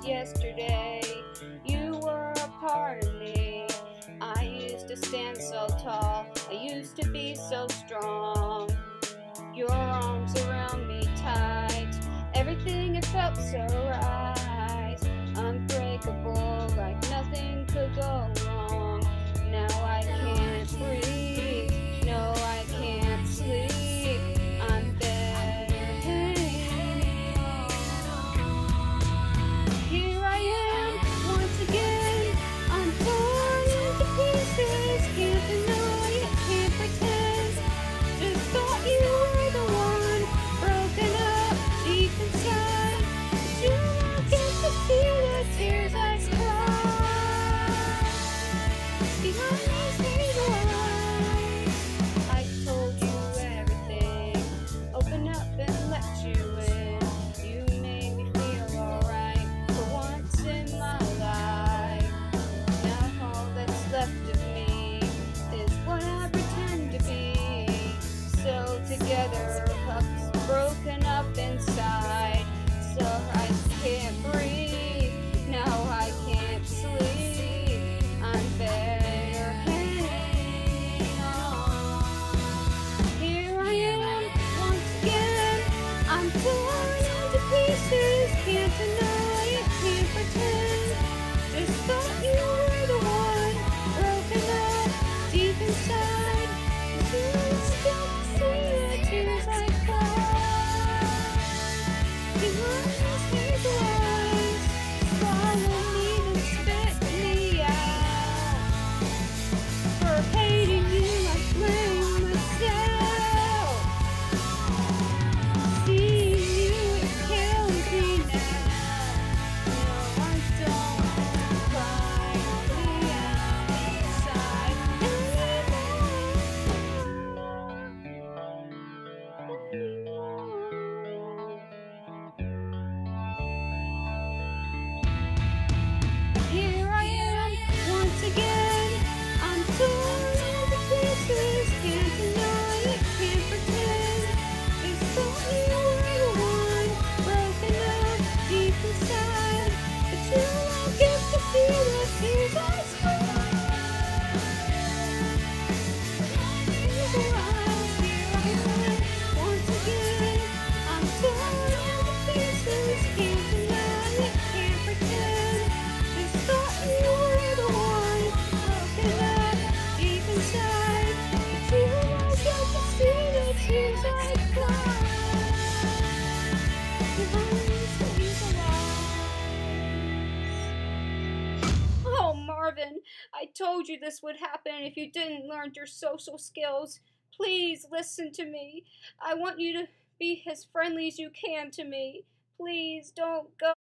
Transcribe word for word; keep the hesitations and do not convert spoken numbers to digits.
yesterday. You were a part of me. I used to stand so tall. I used to be so strong. Your arms around me tight. Everything it felt so right. Unbreakable, like nothing could go wrong. Now I can't breathe. No, I can't sleep. I'm better hanging on. Here I am once again. I'm torn into pieces. Can't deny it, can't pretend. Just thought you were the one. Broken up deep inside. But you won't get to see the tears I cry. Behind these hazel eyes, I told you everything. Open up and let you in. You made me feel alright for once in my life. Now all that's left of me is what I pretend to be. So together, pups broken up inside. So I can't breathe. Now I can't sleep. I'm better hanging on. Here I am once again. I'm torn into pieces. Can't deny it, can't pretend. Just thought you were the one. Broken up deep inside. You don't see the tears I cry. Behind these hazel eyes, swallow me and spit me out. For hating you, I blame myself. Seeing you, it kills me now. No, I don't cry on the outside anymore. Here I am once again. I'm torn into pieces. Can't deny it, can't pretend. Just thought you were the one. Broken up deep inside. But you won't get to see the tears I cry. Hazel eyes, here I am once again. I'm torn into pieces. Can't deny it, can't pretend. Just thought you were the one. Broken up deep inside. But you won't get to see the tears I cry. Behind these hazel eyes. Oh, Marvin, I told you this would happen if you didn't learn your social skills. Please listen to me. I want you to be as friendly as you can to me. Please don't go.